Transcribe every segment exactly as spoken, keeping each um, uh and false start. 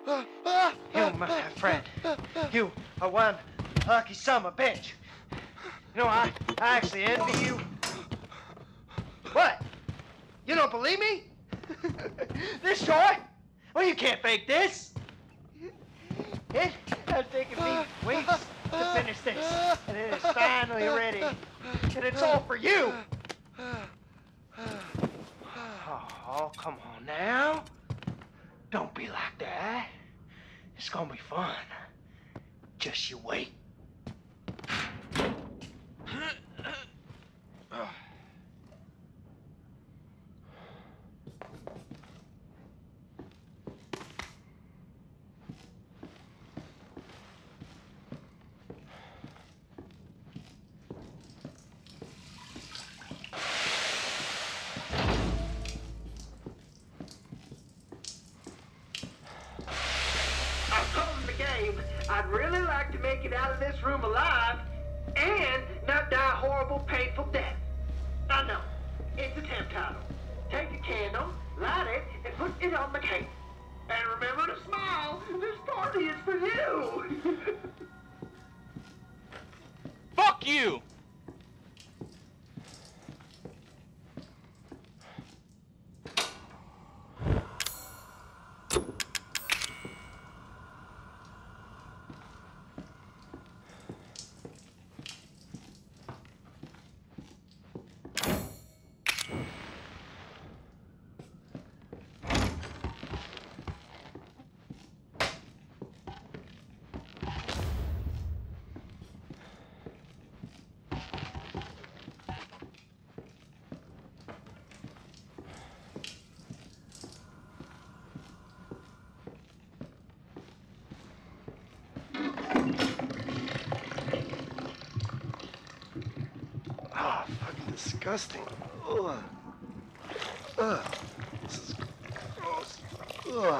You, my friend, you are one lucky son of a bitch. You know, I, I actually envy you. What? You don't believe me? This toy? Well, you can't fake this. It has taken me weeks to finish this, and it is finally ready. And it's all for you. Oh, come on now. Don't be like that. It's gonna be fun. Just you wait. I'd really like to make it out of this room alive and not die a horrible, painful death. I know, it's a temp title. Take a candle, light it, and put it on the cake. And remember to smile. This party is for you. Fuck you! Disgusting. Ugh. Ugh. This is gross. Ugh.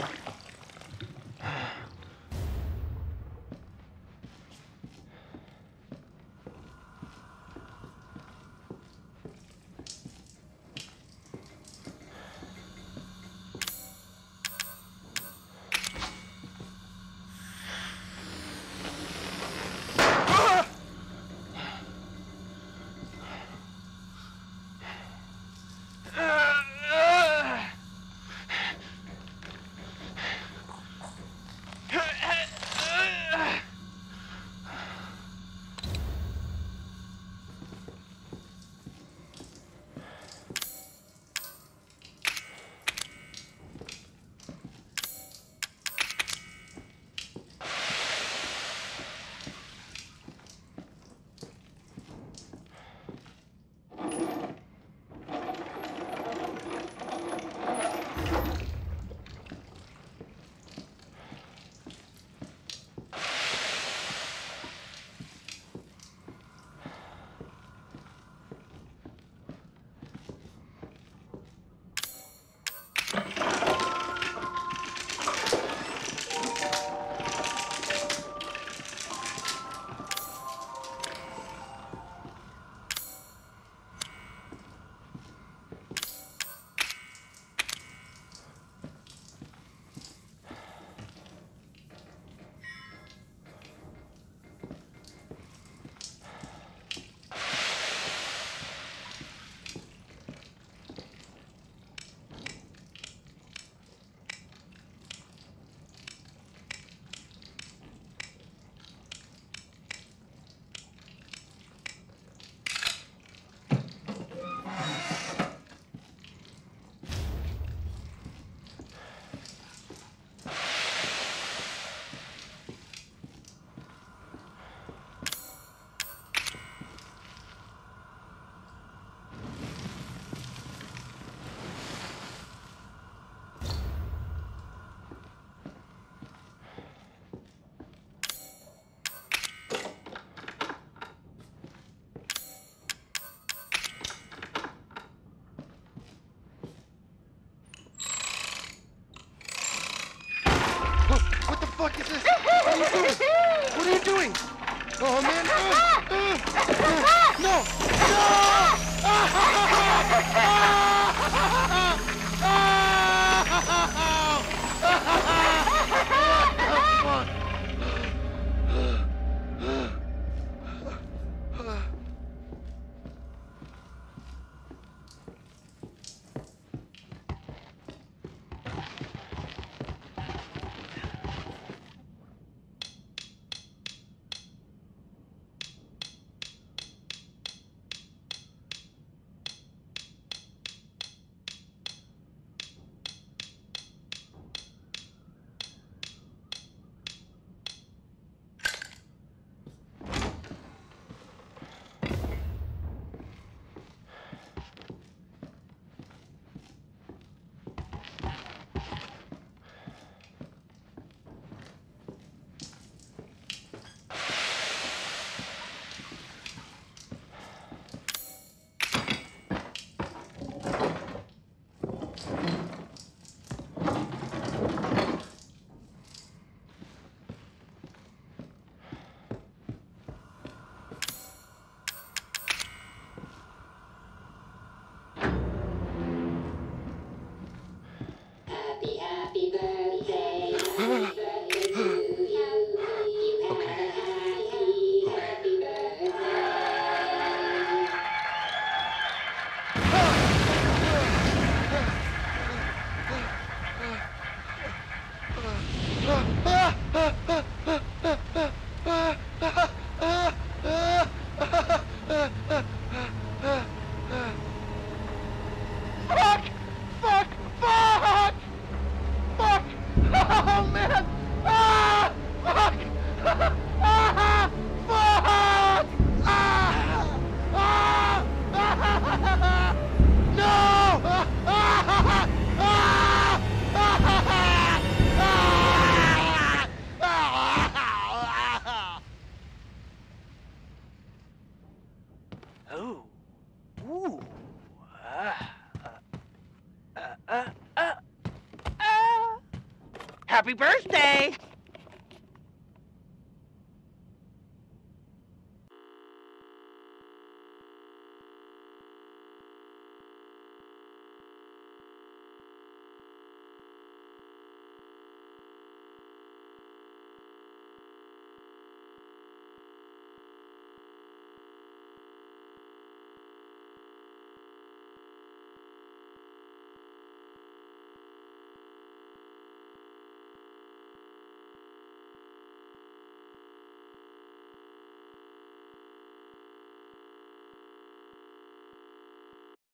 fuck is this? What are you doing? What are you doing? Oh, man. No! No! Oh, man! Ah! Fuck! Ah! Fuck! Ah! Ah! Ah! No! Ah! Ah! Ah! Ah! Oh. Ooh. Ah. Uh, uh, uh, uh. Happy birthday!